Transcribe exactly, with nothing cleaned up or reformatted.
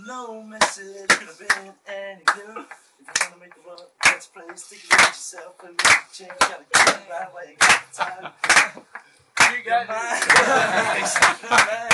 no message could have been any clearer. If you want to make the world a better place, take a look at yourself and make a change. You gotta get it right while you got the time. You got it.